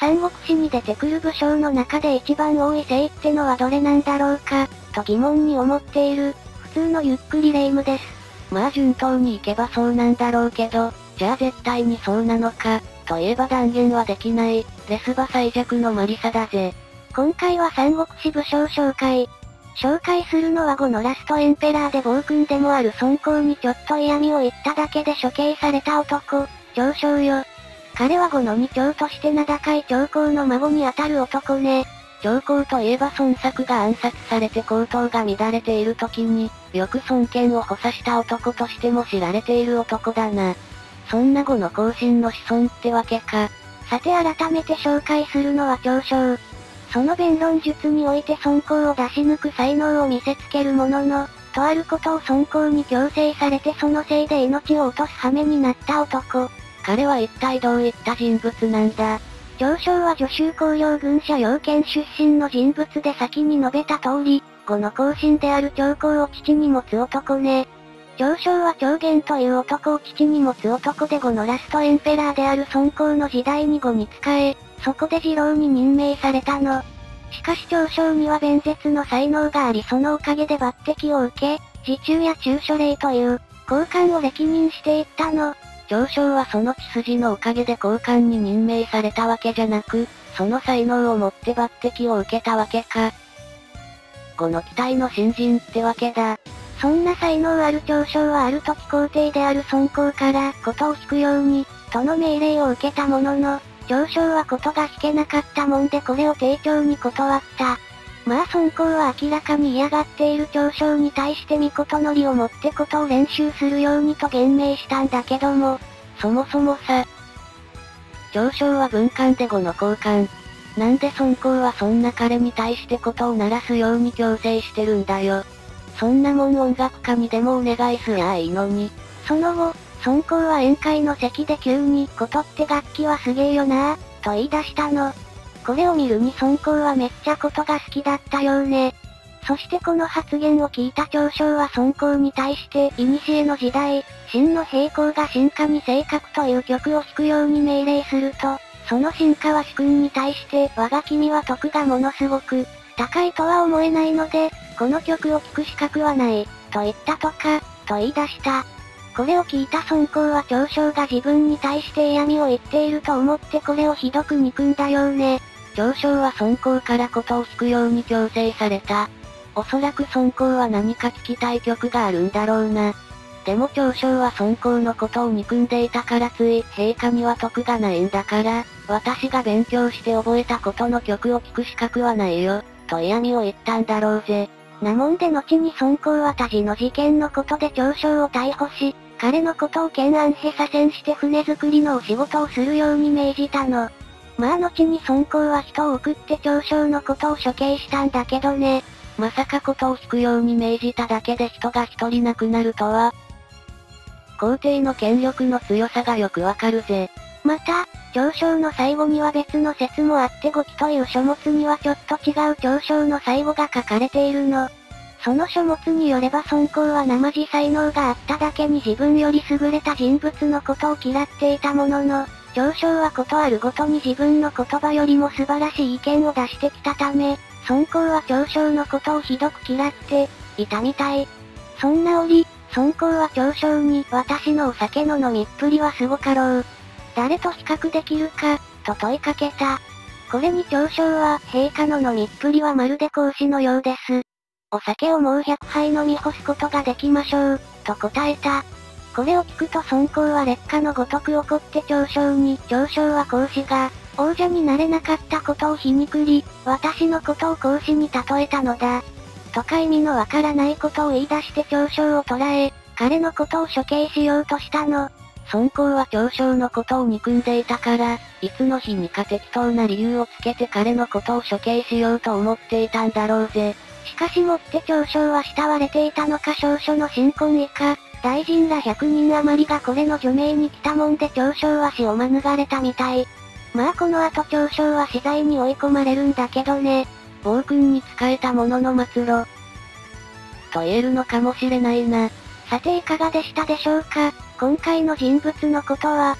三国志に出てくる武将の中で一番多い姓ってのはどれなんだろうか、と疑問に思っている、普通のゆっくりレ夢ムです。 まあ順当にいけばそうなんだろうけど、じゃあ絶対にそうなのか、といえば断言はできない、レスバ最弱のマリサだぜ。 今回は三国志武将紹介。紹介するのは呉のラストエンペラーで暴君でもある孫公にちょっと嫌味を言っただけで処刑された男、長将よ。彼は呉の二長として名高い長江の孫にあたる男ね。 長江といえば孫作が暗殺されて皇統が乱れている時に、よく孫権を補佐した男としても知られている男だな。そんな呉の後進の子孫ってわけか。 さて改めて紹介するのは長将。その弁論術において孫公を出し抜く才能を見せつけるものの、とあることを孫公に強制されてそのせいで命を落とす羽目になった男。 彼は一体どういった人物なんだ？ 長将は徐州公領軍者陽剣出身の人物で先に述べた通り、呉の後進である長江を父に持つ男ね。長将は長元という男を父に持つ男で呉のラストエンペラーである孫公の時代に呉に仕え、そこで次郎に任命されたの。しかし長将には弁舌の才能がありそのおかげで抜擢を受け、侍中や中書令という、高官を歴任していったの。 長将はその血筋のおかげで高官に任命されたわけじゃなく、その才能を持って抜擢を受けたわけか。呉の期待の新人ってわけだ。 そんな才能ある長将はある時皇帝である孫公からことを引くように、との命令を受けたものの、長将はことが引けなかったもんでこれを丁重に断った。まあ孫公は明らかに嫌がっている長将に対して御事の利を持ってことを練習するようにと言命したんだけども、 そもそもさ、長将は文官で呉の高官。なんで孫公はそんな彼に対してことを鳴らすように強制してるんだよ。そんなもん音楽家にでもお願いすりゃいいのに。 その後、孫公は宴会の席で急に、ことって楽器はすげえよなぁ、と言い出したの。これを見るに孫公はめっちゃことが好きだったようね。そしてこの発言を聞いた長将は孫公に対して、古の時代、秦の平公が進化に正確という曲を弾くように命令すると、その進化は主君に対して、我が君は徳がものすごく、高いとは思えないので、この曲を聴く資格はない、と言ったとか、と言い出した。これを聞いた孫公は長将が自分に対して嫌味を言っていると思ってこれをひどく憎んだようね。 長将は孫公からことを弾くように強制された。おそらく孫公は何か聞きたい曲があるんだろうな。でも長将は孫公のことを憎んでいたからつい、陛下には徳がないんだから、私が勉強して覚えたことの曲を聴く資格はないよ、と嫌味を言ったんだろうぜ。 なもんで後に孫公は他事の事件のことで長将を逮捕し、彼のことを建安兵左遷して船作りのお仕事をするように命じたの。まあ後に孫公は人を送って長将のことを処刑したんだけどね。 まさかことを引くように命じただけで人が一人亡くなるとは。皇帝の権力の強さがよくわかるぜ。 また、長将の最後には別の説もあって語記という書物にはちょっと違う長将の最後が書かれているの。その書物によれば孫公は生地才能があっただけに自分より優れた人物のことを嫌っていたものの、長将はことあるごとに自分の言葉よりも素晴らしい意見を出してきたため、孫公は長将のことをひどく嫌っていたみたい。そんな折、孫公は長将に私のお酒の飲みっぷりはすごかろう。誰と比較できるか、と問いかけた。これに長将は陛下の飲みっぷりはまるで孔子のようです。お酒をもう100杯飲み干すことができましょう、と答えた。これを聞くと孫公は烈火のごとく怒って長将は孔子が、王者になれなかったことを皮肉り、私のことを孔子に例えたのだ。とか意味のわからないことを言い出して長将を捕らえ、彼のことを処刑しようとしたの。 孫公は長将のことを憎んでいたから、いつの日にか適当な理由をつけて彼のことを処刑しようと思っていたんだろうぜ。 しかしもって長将は慕われていたのか少々の新婚以下、大臣ら100人余りがこれの除名に来たもんで長将は死を免れたみたい。まあこの後長将は死罪に追い込まれるんだけどね。 暴君に仕えたものの末路。と言えるのかもしれないな。 さていかがでしたでしょうか。今回の人物のことは、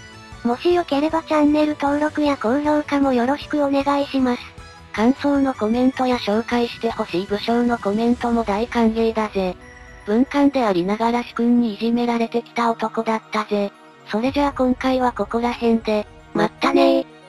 もしよければチャンネル登録や高評価もよろしくお願いします。 感想のコメントや紹介してほしい武将のコメントも大歓迎だぜ。文官でありながら主君にいじめられてきた男だったぜ。それじゃあ今回はここら辺で、まったねー。